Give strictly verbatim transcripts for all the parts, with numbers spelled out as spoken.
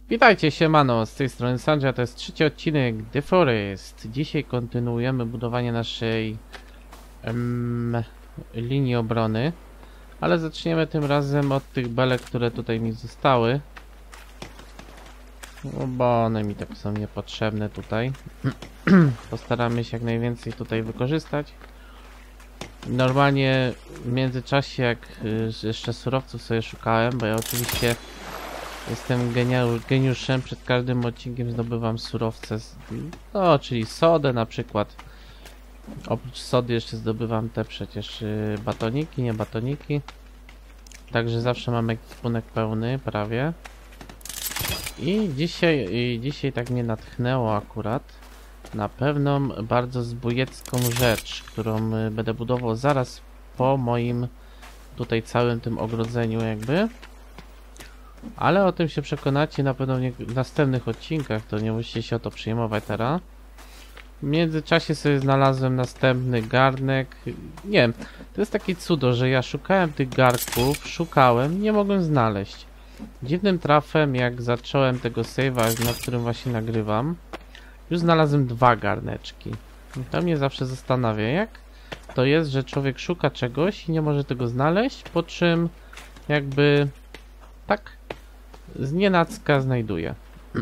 Witajcie, siemano, z tej strony Sanjay, to jest trzeci odcinek The Forest. Dzisiaj kontynuujemy budowanie naszej em, linii obrony, ale zaczniemy tym razem od tych belek, które tutaj mi zostały, no bo one mi tak są niepotrzebne tutaj. Postaramy się jak najwięcej tutaj wykorzystać. Normalnie w międzyczasie, jak y, jeszcze surowców sobie szukałem, bo ja oczywiście jestem geniusz, geniuszem, przed każdym odcinkiem zdobywam surowce, z, no czyli sodę na przykład. Oprócz sody jeszcze zdobywam te przecież y, batoniki, nie batoniki. Także zawsze mam ekwipunek pełny, prawie. I dzisiaj, i dzisiaj tak mnie natchnęło akurat na pewną bardzo zbójecką rzecz, którą y, będę budował zaraz po moim tutaj całym tym ogrodzeniu jakby. Ale o tym się przekonacie na pewno w następnych odcinkach, to nie musicie się o to przejmować teraz. W międzyczasie sobie znalazłem następny garnek. Nie wiem, to jest takie cudo, że ja szukałem tych garnków, szukałem, nie mogłem znaleźć. Dziwnym trafem, jak zacząłem tego save'a, na którym właśnie nagrywam, już znalazłem dwa garneczki. I to mnie zawsze zastanawia, jak to jest, że człowiek szuka czegoś i nie może tego znaleźć, po czym jakby tak znienacka znajduje.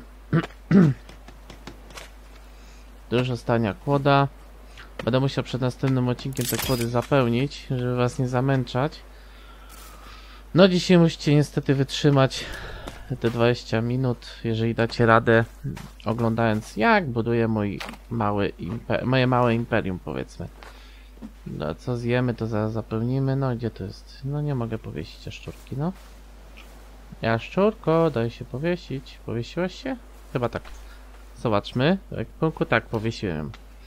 To już ostatnia kłoda. Będę musiał przed następnym odcinkiem te kłody zapełnić, żeby was nie zamęczać. No dzisiaj musicie niestety wytrzymać te dwadzieścia minut, jeżeli dacie radę, oglądając jak buduję mój mały moje małe imperium, powiedzmy. No co zjemy, to zaraz zapełnimy. No gdzie to jest? No nie mogę powiesić jaszczurki, no. Jaszczurko, daj się powiesić. Powiesiłaś się? Chyba tak. Zobaczmy. W ekwipunku tak, powiesiłem.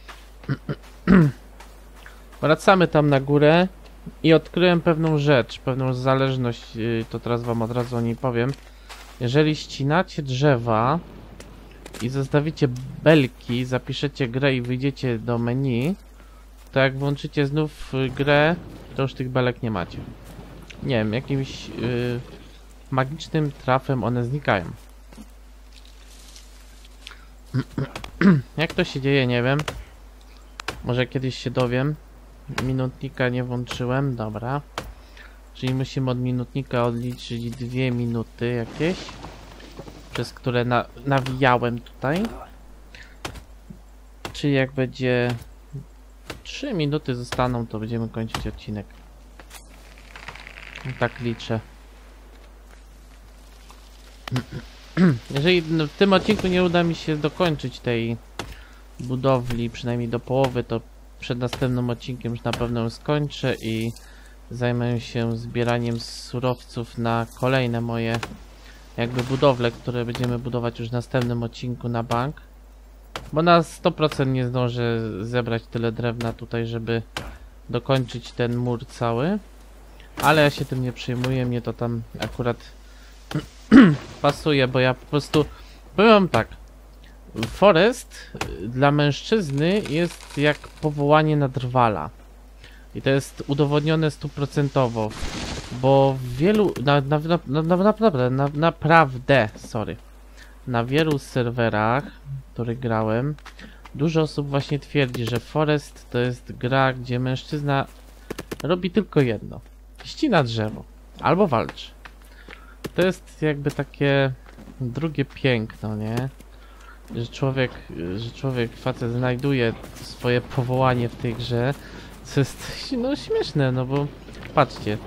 Wracamy tam na górę i odkryłem pewną rzecz, pewną zależność, to teraz wam od razu o niej powiem. Jeżeli ścinacie drzewa i zostawicie belki, zapiszecie grę i wyjdziecie do menu, to jak włączycie znów grę, to już tych belek nie macie. Nie wiem, jakimś yy, magicznym trafem one znikają. Jak to się dzieje, nie wiem. Może kiedyś się dowiem. Minutnika nie włączyłem, dobra. Czyli musimy od minutnika odliczyć dwie minuty jakieś, przez które na, nawijałem tutaj. Czyli jak będzie trzy minuty zostaną, to będziemy kończyć odcinek. Tak liczę. Jeżeli w tym odcinku nie uda mi się dokończyć tej budowli, przynajmniej do połowy, to przed następnym odcinkiem już na pewno ją skończę i zajmę się zbieraniem surowców na kolejne moje jakby budowle, które będziemy budować już w następnym odcinku na bank. Bo na sto procent nie zdążę zebrać tyle drewna tutaj, żeby dokończyć ten mur cały. Ale ja się tym nie przejmuję, mnie to tam akurat pasuje, bo ja po prostu powiem wam tak. Forest dla mężczyzny jest jak powołanie na drwala. I to jest udowodnione stuprocentowo. Bo w wielu... Na, na, na, na, na, naprawdę, na, naprawdę, sorry. Na wielu serwerach, w których grałem, dużo osób właśnie twierdzi, że Forest to jest gra, gdzie mężczyzna robi tylko jedno. Ścina drzewo. Albo walczy. To jest jakby takie drugie piękno, nie? Że człowiek, że człowiek, facet znajduje swoje powołanie w tej grze, co jest no śmieszne, no bo patrzcie.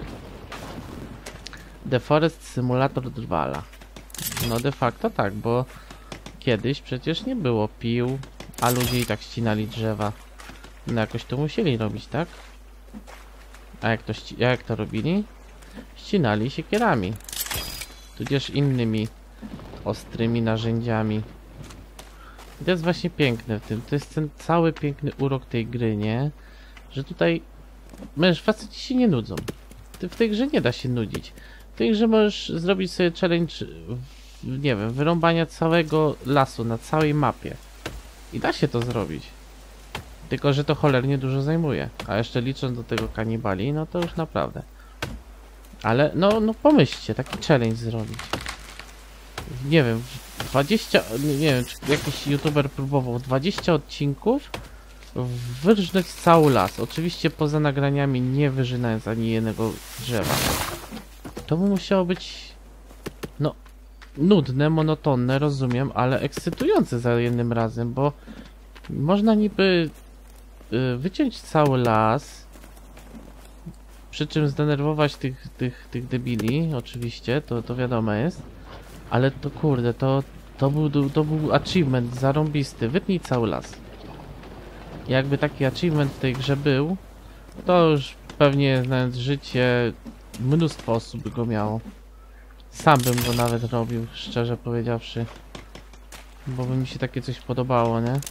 The Forest Simulator drwala. No de facto tak, bo kiedyś przecież nie było pił, a ludzie i tak ścinali drzewa. No jakoś to musieli robić, tak? A jak to, jak to robili? Ścinali siekierami. Tudzież innymi ostrymi narzędziami. I to jest właśnie piękne w tym. To jest ten cały piękny urok tej gry, nie? Że tutaj męż, faceci się nie nudzą. Ty w tej grze nie da się nudzić. W tej grze możesz zrobić sobie challenge, w, nie wiem, wyrąbania całego lasu na całej mapie. I da się to zrobić. Tylko że to cholernie dużo zajmuje. A jeszcze licząc do tego kanibali, no to już naprawdę. Ale no, no pomyślcie, taki challenge zrobić. nie wiem, dwadzieścia, nie wiem, czy jakiś youtuber próbował dwadzieścia odcinków wyrżnąć cały las. Oczywiście poza nagraniami nie wyrzynając ani jednego drzewa. To by musiało być, no, nudne, monotonne, rozumiem, ale ekscytujące za jednym razem, bo można niby y, wyciąć cały las, przy czym zdenerwować tych, tych, tych debili, oczywiście, to, to wiadomo jest, ale to kurde, to, to, był, to był achievement zarąbisty, wytnij cały las. Jakby taki achievement w tej grze był, to już pewnie, znając życie, mnóstwo osób by go miało. Sam bym go nawet robił, szczerze powiedziawszy. Bo by mi się takie coś podobało, nie?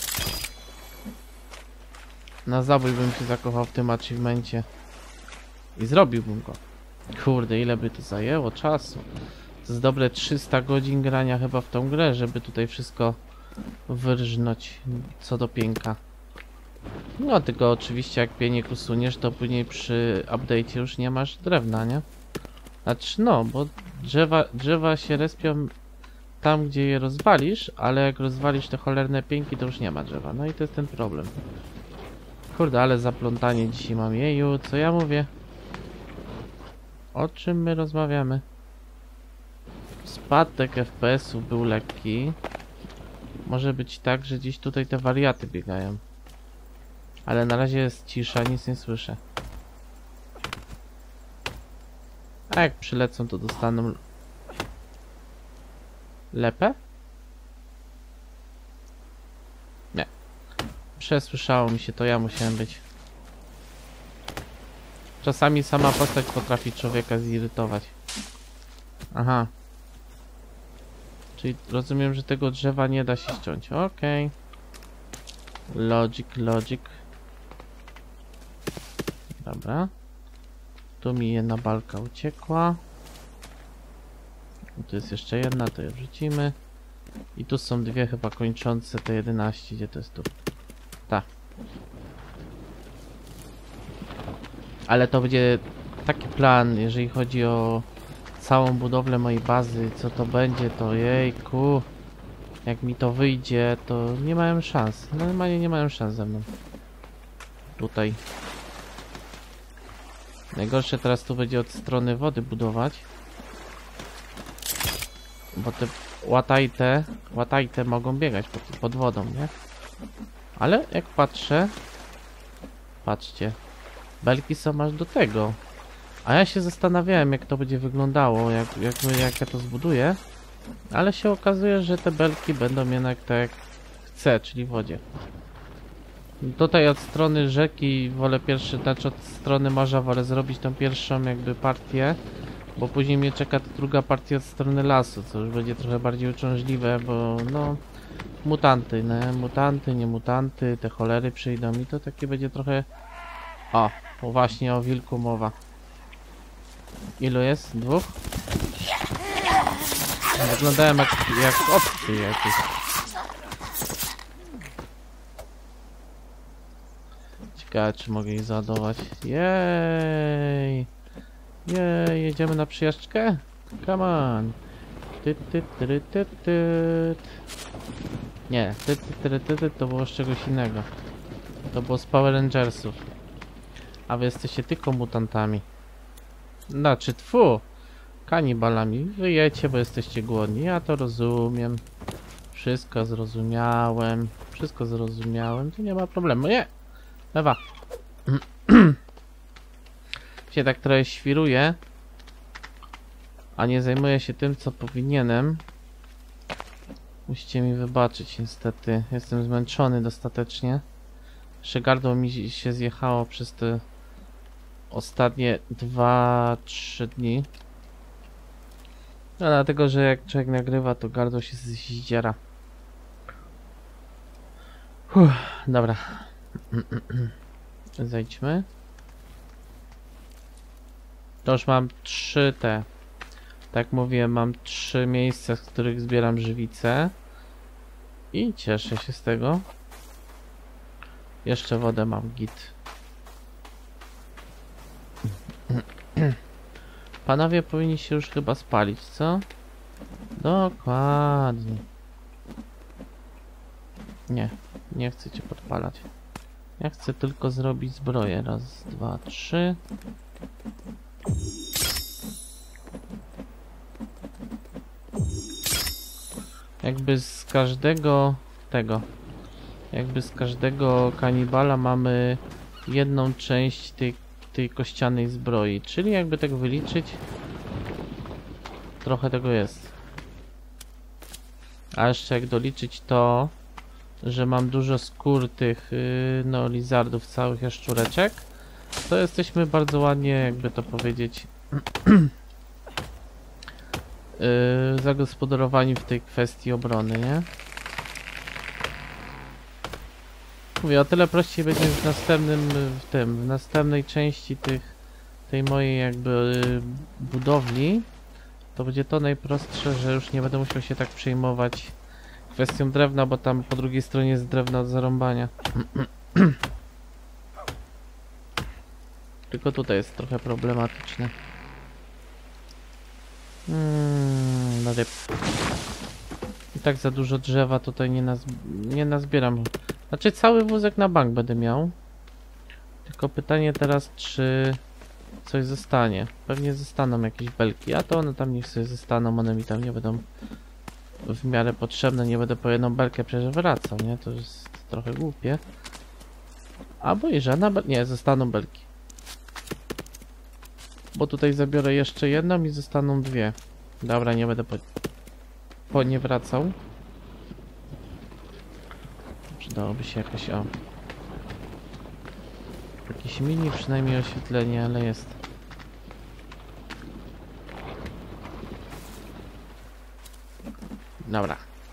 Na zabój bym się zakochał w tym achievemencie. I zrobiłbym go. Kurde, ile by to zajęło czasu. To jest dobre trzysta godzin grania chyba w tą grę, żeby tutaj wszystko wyrżnąć co do pięka. No tylko oczywiście jak pieniek usuniesz, to później przy update'cie już nie masz drewna, nie? Znaczy no, bo drzewa, drzewa się respią tam, gdzie je rozwalisz, ale jak rozwalisz te cholerne pięki, to już nie ma drzewa. No i to jest ten problem. Kurde, ale zaplątanie dzisiaj mam. Jeju, co ja mówię? O czym my rozmawiamy? Spadek F P S-ów był lekki. Może być tak, że gdzieś tutaj te wariaty biegają. Ale na razie jest cisza, nic nie słyszę. A jak przylecą, to dostaną lepę? Nie. Przesłyszało mi się, to ja musiałem być. Czasami sama postać potrafi człowieka zirytować. Aha. Czyli rozumiem, że tego drzewa nie da się ściąć. Okej. Okay. Logic, logic. Dobra. Tu mi jedna balka uciekła. Tu jest jeszcze jedna, to je wrzucimy. I tu są dwie chyba kończące te jedenaście. Gdzie to jest tu? Tak. Ale to będzie taki plan, jeżeli chodzi o całą budowlę mojej bazy. Co to będzie, to jejku. Jak mi to wyjdzie, to nie mają szans. Normalnie nie mają szans ze mną. Tutaj. Najgorsze teraz tu będzie od strony wody budować. Bo te łatajte, łatajte mogą biegać pod, pod wodą, nie? Ale jak patrzę... Patrzcie. Belki są aż do tego. A ja się zastanawiałem, jak to będzie wyglądało, jak, jak, jak ja to zbuduję. Ale się okazuje, że te belki będą jednak tak jak chcę, czyli w wodzie. Tutaj od strony rzeki wolę pierwszy, znaczy od strony morza wolę zrobić tą pierwszą jakby partię, bo później mnie czeka ta druga partia od strony lasu, co już będzie trochę bardziej uciążliwe, bo no mutanty, nie? Mutanty, nie mutanty, te cholery przyjdą i to takie będzie trochę... O, o właśnie o wilku mowa. Ilu jest? Dwóch? Wyglądałem jak, jak obcy jakieś. Ciekawe, czy mogę ich załadować. Jej! Jej, jedziemy na przyjażdżkę? Come on! Ty, ty, ty, ty, ty. Nie, ty, ty, ty, ty, ty, to było z czegoś innego. To było z Power Rangersów. A wy jesteście tylko mutantami. Znaczy, tfu! Kanibalami. Wyjecie, bo jesteście głodni. Ja to rozumiem. Wszystko zrozumiałem. Wszystko zrozumiałem. Tu nie ma problemu. Nie! Lewa. się tak trochę świruję. A nie zajmuję się tym, co powinienem. Musicie mi wybaczyć, niestety. Jestem zmęczony dostatecznie. Jeszcze gardło mi się zjechało przez te ostatnie dwa trzy dni. No dlatego, że jak człowiek nagrywa, to gardło się zdziera. Uff, dobra. Zejdźmy. To już mam trzy te. Tak mówiłem, mam trzy miejsca, z których zbieram żywicę. I cieszę się z tego. Jeszcze wodę mam, git. Panowie powinni się już chyba spalić, co? Dokładnie. Nie, nie chcę cię podpalać. Ja chcę tylko zrobić zbroję. Raz, dwa, trzy. Jakby z każdego tego, jakby z każdego kanibala mamy jedną część tej, tej kościanej zbroi. Czyli jakby tak wyliczyć, trochę tego jest. A jeszcze jak doliczyć to, że mam dużo skór tych yy, no lizardów, całych jaszczureczek, to jesteśmy bardzo ładnie, jakby to powiedzieć, yy, zagospodarowani w tej kwestii obrony, nie? Mówię, o tyle prościej będzie w następnym, w tym, w następnej części tych, tej mojej jakby yy, budowli. To będzie to najprostsze, że już nie będę musiał się tak przejmować kwestią drewna, bo tam po drugiej stronie jest drewno od zarąbania. Tylko tutaj jest trochę problematyczne. Hmm, no ryb. I tak za dużo drzewa tutaj nie, naz nie nazbieram. Znaczy cały wózek na bank będę miał. Tylko pytanie teraz, czy coś zostanie. Pewnie zostaną jakieś belki, a to one tam niech sobie zostaną, one mi tam nie będą w miarę potrzebne, nie będę po jedną belkę przecież wracał, nie? To jest trochę głupie. Albo i żadna belka, nie, zostaną belki. Bo tutaj zabiorę jeszcze jedną i zostaną dwie. Dobra, nie będę po, po nie wracał. Przydałoby się jakaś, o, jakieś mini przynajmniej oświetlenie, ale jest. Dobra.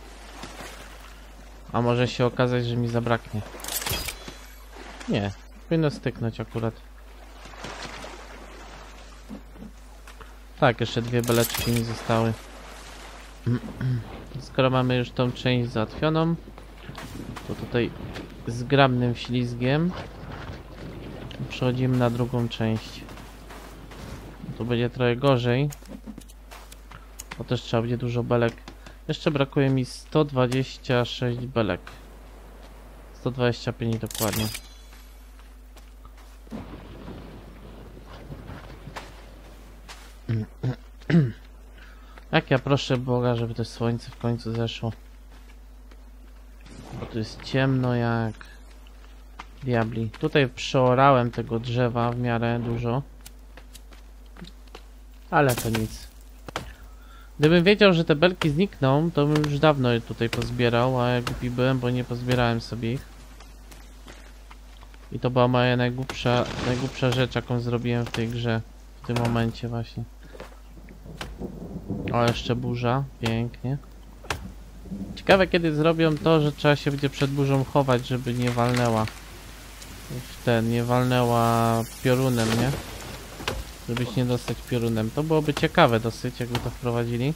A może się okazać, że mi zabraknie. Nie, powinno styknąć akurat. Tak, jeszcze dwie beleczki mi zostały. Skoro mamy już tą część załatwioną, to tutaj zgrabnym ślizgiem przechodzimy na drugą część. Tu będzie trochę gorzej, bo też trzeba będzie dużo belek. Jeszcze brakuje mi sto dwadzieścia sześć belek. sto dwadzieścia pięć dokładnie. Jak ja proszę Boga, żeby to słońce w końcu zeszło. Bo tu jest ciemno jak diabli. Tutaj przeorałem tego drzewa w miarę dużo. Ale to nic. Gdybym wiedział, że te belki znikną, to bym już dawno je tutaj pozbierał, a ja głupi byłem, bo nie pozbierałem sobie ich. I to była moja najgłupsza, najgłupsza rzecz, jaką zrobiłem w tej grze. W tym momencie właśnie. O, jeszcze burza. Pięknie. Ciekawe, kiedy zrobią to, że trzeba się będzie przed burzą chować, żeby nie walnęła. W ten, nie walnęła piorunem, nie? Żeby się nie dostać piorunem. To byłoby ciekawe dosyć, jakby to wprowadzili.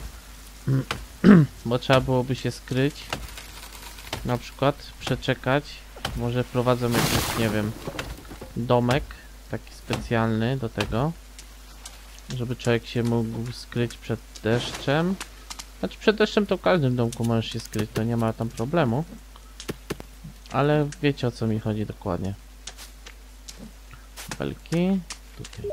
Bo trzeba byłoby się skryć. Na przykład przeczekać. Może wprowadzą jakiś, nie wiem, domek. Taki specjalny do tego. Żeby człowiek się mógł skryć przed deszczem. Znaczy przed deszczem to w każdym domku możesz się skryć. To nie ma tam problemu. Ale wiecie, o co mi chodzi dokładnie. Belki. Tutaj.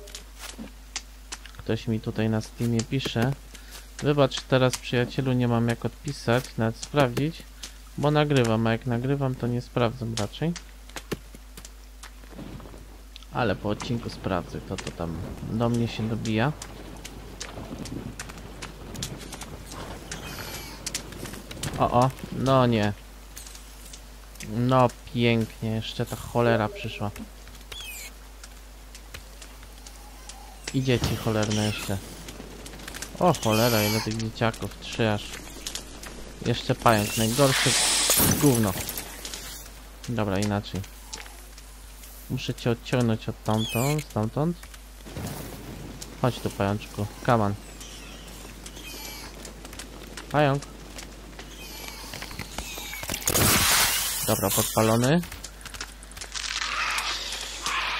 Ktoś mi tutaj na Steamie pisze. Wybacz, teraz przyjacielu nie mam jak odpisać, nawet sprawdzić, bo nagrywam, a jak nagrywam to nie sprawdzam raczej. Ale po odcinku sprawdzę, to to tam do mnie się dobija. O, o, no nie. No pięknie, jeszcze ta cholera przyszła. I dzieci cholerne jeszcze. O cholera, ile tych dzieciaków, trzy aż. Jeszcze pająk, najgorszy gówno. Dobra, inaczej. Muszę cię odciągnąć od tamtąd, stamtąd. Chodź tu, pajączku, come on. Pająk. Dobra, podpalony.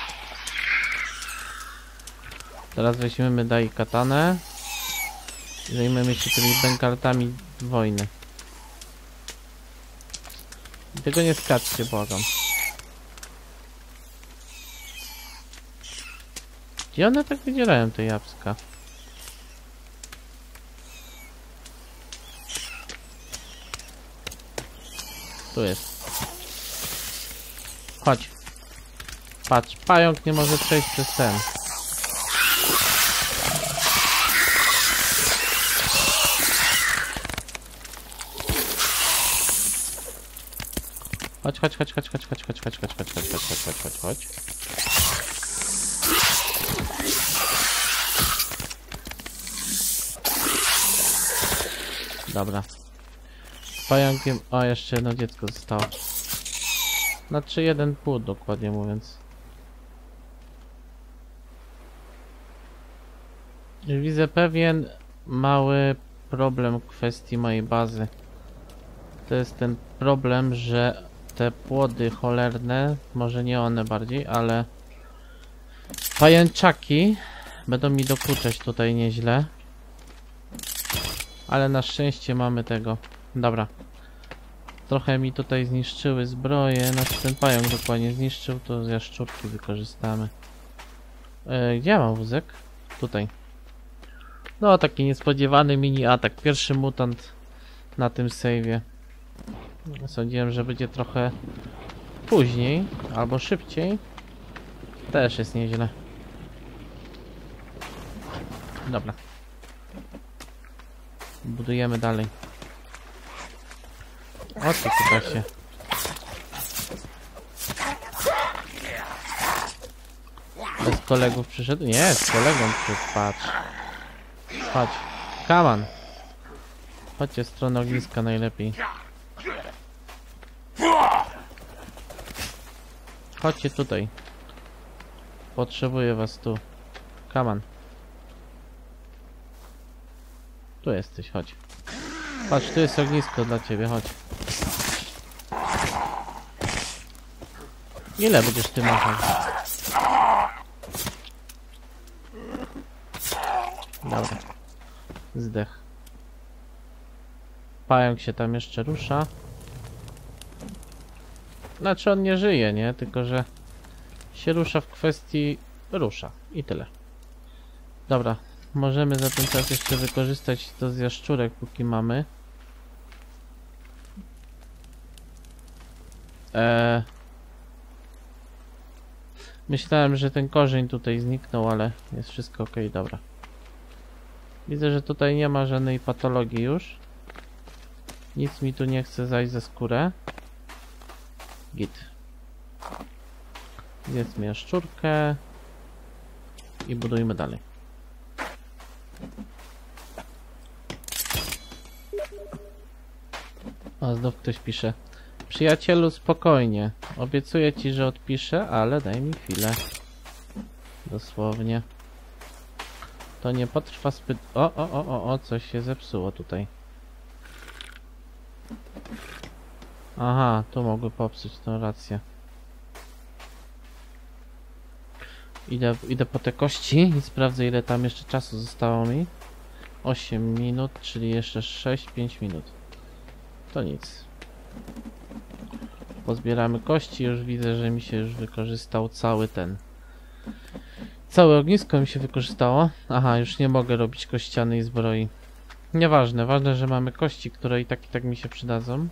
Teraz weźmiemy daj katanę. Zajmiemy się tymi bękartami wojny. I tego nie skaczcie, błagam. Gdzie one tak wydzielają te jabłka? Tu jest. Chodź. Patrz, pająk nie może przejść przez ten. Chodź, chodź, chodź, chodź, chodź, chodź, chodź, chodź, chodź, chodź, chodź, chodź, chodź, chodź, chodź. Dobra. Z pająkiem... O, jeszcze jedno dziecko zostało. Znaczy jeden płód, dokładnie mówiąc. Widzę pewien mały problem w kwestii mojej bazy. To jest ten problem, że te płody cholerne, może nie one bardziej, ale pajęczaki będą mi dokuczać tutaj nieźle. Ale na szczęście mamy tego. Dobra. Trochę mi tutaj zniszczyły zbroje, znaczy ten pająk dokładnie zniszczył, to z jaszczurki wykorzystamy. Yy, gdzie ja mam wózek? Tutaj. No, taki niespodziewany mini atak. Pierwszy mutant na tym save'ie. Sądziłem, że będzie trochę później, albo szybciej. Też jest nieźle. Dobra. Budujemy dalej. O co tutaj się? Bez kolegów przyszedł? Nie, z kolegą przyszedł, patrz. Chodź, come on. Chodźcie w stronę ogniska najlepiej. Chodźcie tutaj. Potrzebuję was tu. Come on. Tu jesteś, chodź. Patrz, tu jest ognisko dla ciebie, chodź. Ile będziesz ty machał? Dobra. Zdech. Pająk się tam jeszcze rusza. Znaczy on nie żyje, nie? Tylko, że się rusza w kwestii... rusza. I tyle. Dobra. Możemy za ten czas jeszcze wykorzystać to z jaszczurek, póki mamy. Eee... Myślałem, że ten korzeń tutaj zniknął, ale jest wszystko ok, dobra. Widzę, że tutaj nie ma żadnej patologii już. Nic mi tu nie chce zajść za skórę. Git. Zjedzmy jaszczurkę. I budujmy dalej. O, znów ktoś pisze. Przyjacielu, spokojnie. Obiecuję ci, że odpiszę, ale daj mi chwilę. Dosłownie. To nie potrwa zbyt... O, o, o, o, o, coś się zepsuło tutaj. Aha, tu mogły popsuć tą rację. Idę, idę po te kości i sprawdzę, ile tam jeszcze czasu zostało mi. osiem minut, czyli jeszcze sześć pięć minut. To nic. Pozbieramy kości, już widzę, że mi się już wykorzystał cały ten. Całe ognisko mi się wykorzystało. Aha, już nie mogę robić kościanej zbroi. Nieważne, ważne, że mamy kości, które i tak i tak mi się przydadzą.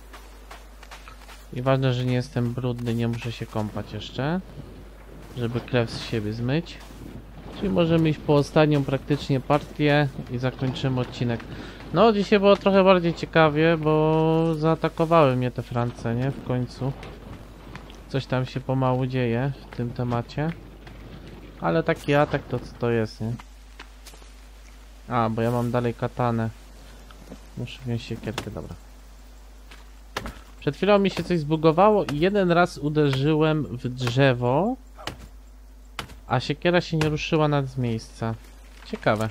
I ważne, że nie jestem brudny, nie muszę się kąpać jeszcze, żeby krew z siebie zmyć. Czyli możemy iść po ostatnią praktycznie partię i zakończymy odcinek. No, dzisiaj było trochę bardziej ciekawie, bo zaatakowały mnie te France, nie? W końcu. Coś tam się pomału dzieje w tym temacie. Ale taki atak to co to jest, nie? A, bo ja mam dalej katanę. Muszę wziąć siekierkę, dobra. Przed chwilą mi się coś zbugowało i jeden raz uderzyłem w drzewo, a siekiera się nie ruszyła nad z miejsca. Ciekawe.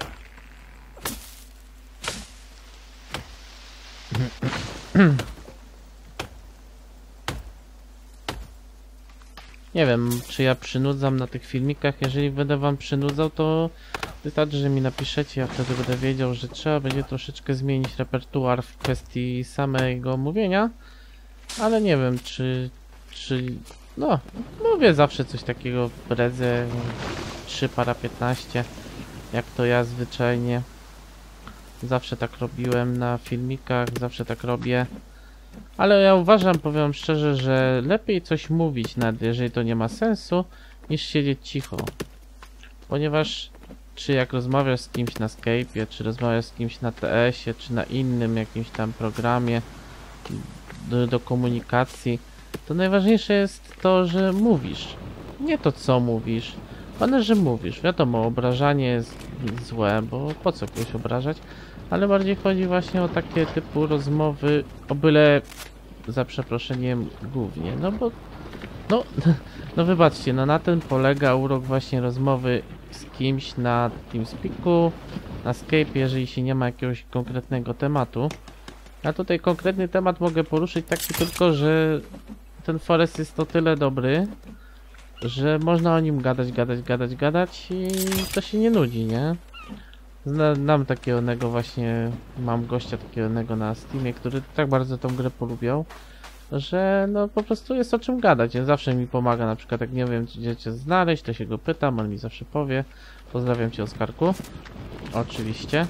Nie wiem, czy ja przynudzam na tych filmikach. Jeżeli będę wam przynudzał, to Wystarczy, że mi napiszecie, ja wtedy będę wiedział, że trzeba będzie troszeczkę zmienić repertuar w kwestii samego mówienia. Ale nie wiem, czy... czy... no, mówię zawsze coś takiego, bredzę trzy para piętnaście, jak to ja zwyczajnie. Zawsze tak robiłem na filmikach, zawsze tak robię. Ale ja uważam, powiem szczerze, że lepiej coś mówić, nawet jeżeli to nie ma sensu, niż siedzieć cicho. Ponieważ czy jak rozmawiasz z kimś na Skype'ie, czy rozmawiasz z kimś na T S-ie, czy na innym jakimś tam programie do, do komunikacji, to najważniejsze jest to, że mówisz. Nie to, co mówisz, ale że mówisz. Wiadomo, obrażanie jest złe, bo po co kogoś obrażać, ale bardziej chodzi właśnie o takie typu rozmowy, o byle, za przeproszeniem, głównie. No bo, no, no wybaczcie, no na tym polega urok właśnie rozmowy z kimś na TeamSpeaku, na Skype, jeżeli się nie ma jakiegoś konkretnego tematu. A tutaj konkretny temat mogę poruszyć taki tylko, że ten Forest jest o tyle dobry, że można o nim gadać, gadać, gadać, gadać i to się nie nudzi, nie? Znam takiego onego właśnie, mam gościa takiego onego na Steamie, który tak bardzo tą grę polubiał, że no po prostu jest o czym gadać. On zawsze mi pomaga, na przykład jak nie wiem gdzie cię znaleźć, to się go pytam, on mi zawsze powie. Pozdrawiam cię, Oskarku. Oczywiście.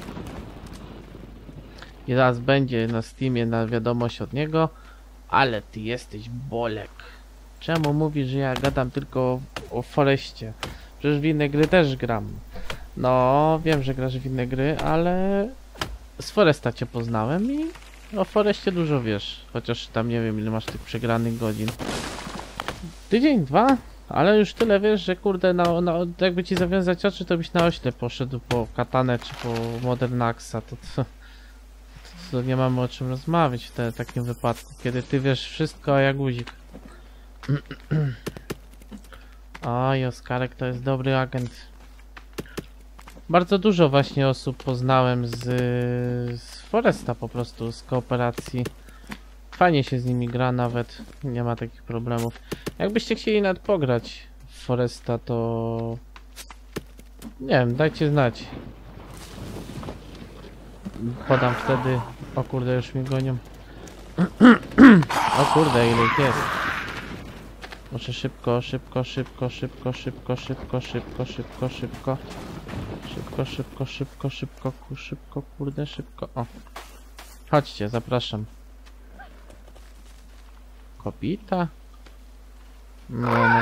I zaraz będzie na Steamie na wiadomość od niego. Ale ty jesteś bolek. Czemu mówisz, że ja gadam tylko o, o Forestie? Przecież w inne gry też gram. No, wiem, że grasz w inne gry, ale z Foresta cię poznałem i o Forestie dużo wiesz. Chociaż tam nie wiem, ile masz tych przegranych godzin. Tydzień, dwa? Ale już tyle wiesz, że kurde, na, na, jakby ci zawiązać oczy, to byś na ośle poszedł po Katanę czy po Modern Axa. To, to, to, to nie mamy o czym rozmawiać w te, takim wypadku, kiedy ty wiesz wszystko, a ja guzik. Oj, Oskarek to jest dobry agent. Bardzo dużo właśnie osób poznałem z, z Foresta po prostu, z kooperacji. Fajnie się z nimi gra nawet, nie ma takich problemów. Jakbyście chcieli nawet pograć w Foresta, to... nie wiem, dajcie znać. Podam wtedy... o kurde, już mnie gonią. O kurde, ile ich jest. Muszę szybko, szybko, szybko, szybko, szybko, szybko, szybko, szybko, szybko. Szybko, szybko, szybko, szybko, szybko, kurde, szybko. O. Chodźcie, zapraszam. Kobita? No, no.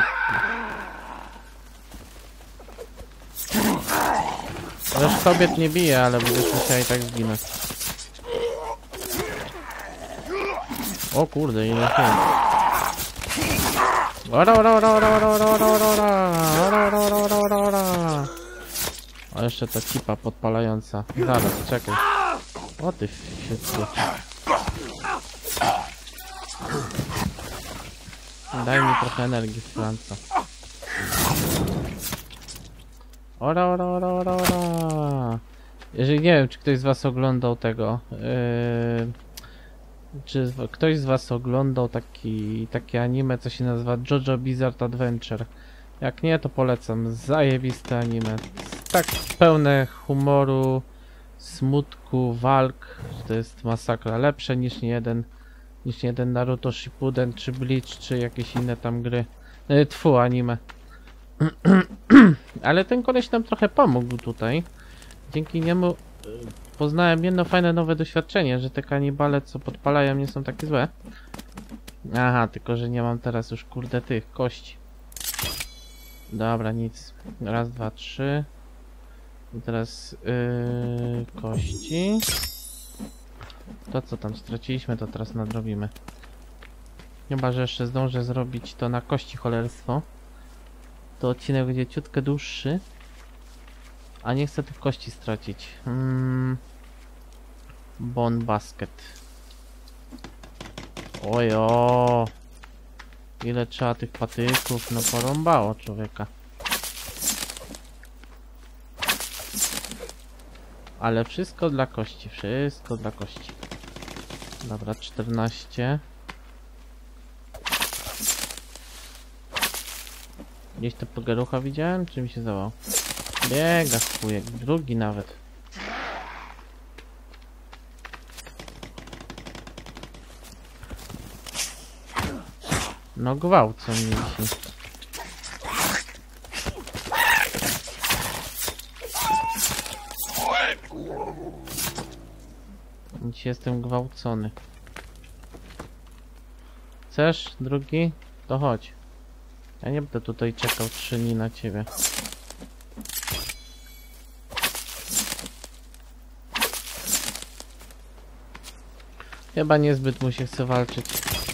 Już kobiet nie bije, ale będziesz musiał i tak zginąć. O kurde, ile się. Ora, ora, ora, ora, ora, ora, ora, ora, ora, ora, ora, ora. O, jeszcze ta cipa podpalająca. Zaraz, czekaj. O ty wszystko. Daj mi trochę energii w flance. Ora, ora, ora, ora, ora. Jeżeli nie wiem, czy ktoś z was oglądał tego. Yy, czy z, ktoś z was oglądał taki, takie anime, co się nazywa JoJo Bizarre Adventure. Jak nie, to polecam. Zajebiste anime. Tak pełne humoru, smutku, walk. To jest masakra. Lepsze niż nie jeden, niż nie jeden Naruto Shippuden, czy Bleach, czy jakieś inne tam gry. Yy, tfu, anime. Ale ten koleś nam trochę pomógł tutaj. Dzięki niemu poznałem jedno fajne nowe doświadczenie, że te kanibale, co podpalają, nie są takie złe. Aha, tylko że nie mam teraz już kurde tych kości. Dobra, nic. Raz, dwa, trzy. I teraz yy, kości. To co tam straciliśmy, to teraz nadrobimy. Chyba że jeszcze zdążę zrobić to na kości cholerstwo. To odcinek będzie ciutkę dłuższy. A nie chcę tych kości stracić. Hmm. Bone basket. Ojo. Ile trzeba tych patyków, no porąbało człowieka. Ale wszystko dla kości, wszystko dla kości. Dobra, czternaście. Gdzieś to pogerucha widziałem, czy mi się zawał? Biega chujek, drugi nawet. No gwałcą mnie dzisiaj. Dzisiaj jestem gwałcony. Chcesz drugi? To chodź. Ja nie będę tutaj czekał trzy dni na ciebie. Chyba niezbyt mu się chce walczyć.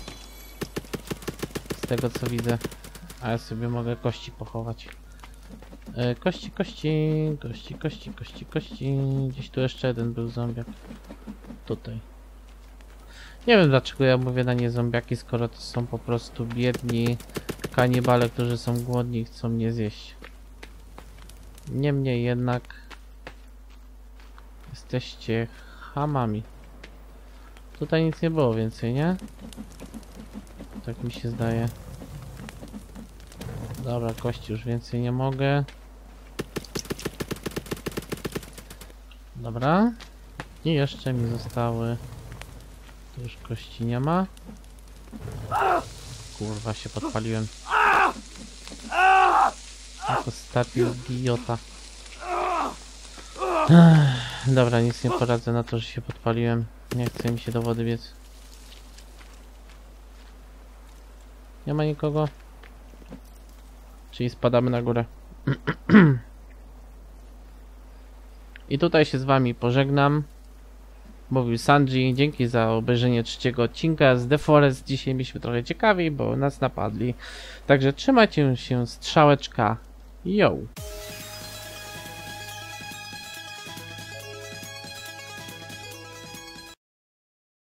Z tego co widzę. A ja sobie mogę kości pochować. E, kości, kości, kości, kości, kości, kości. Gdzieś tu jeszcze jeden był zombiak. Tutaj. Nie wiem dlaczego ja mówię na nie zombiaki, skoro to są po prostu biedni kanibale, którzy są głodni i chcą mnie zjeść. Niemniej jednak jesteście chamami. Tutaj nic nie było więcej, nie? Tak mi się zdaje. Dobra, kości już więcej nie mogę. Dobra. I jeszcze mi zostały... Tu już kości nie ma. Kurwa, się podpaliłem. Jako stary idiota. Ech, dobra, nic nie poradzę na to, że się podpaliłem. Nie chce mi się do wody biec. Nie ma nikogo. Czyli spadamy na górę. I tutaj się z wami pożegnam. Mówił Sanji. Dzięki za obejrzenie trzeciego odcinka z The Forest. Dzisiaj byliśmy trochę ciekawi, bo nas napadli. Także trzymajcie się, strzałeczka. Yo!